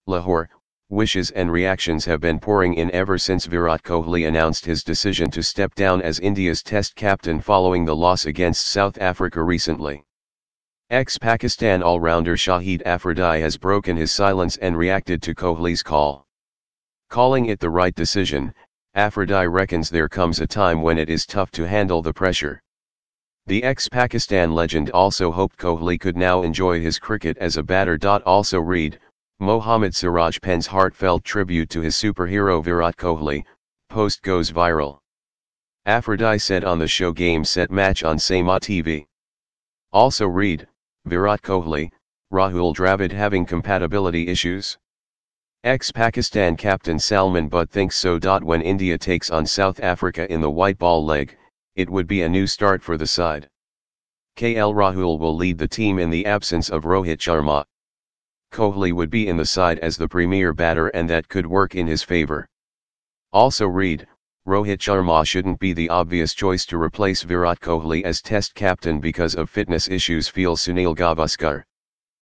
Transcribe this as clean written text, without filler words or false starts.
Lahore. Wishes and reactions have been pouring in ever since Virat Kohli announced his decision to step down as India's Test captain following the loss against South Africa recently. Ex-Pakistan all-rounder Shahid Afridi has broken his silence and reacted to Kohli's call. Calling it the right decision, Afridi reckons there comes a time when it is tough to handle the pressure. The ex-Pakistan legend also hoped Kohli could now enjoy his cricket as a batter. Also read, Mohammad Siraj pens heartfelt tribute to his superhero Virat Kohli, post goes viral. Afridi said on the show Game Set Match on Sama TV. Also read, Virat Kohli, Rahul Dravid having compatibility issues? Ex-Pakistan captain Salman Butt thinks so. When India takes on South Africa in the white ball leg, it would be a new start for the side. KL Rahul will lead the team in the absence of Rohit Sharma. Kohli would be in the side as the premier batter and that could work in his favour. Also read, Rohit Sharma shouldn't be the obvious choice to replace Virat Kohli as Test captain because of fitness issues, feels Sunil Gavaskar.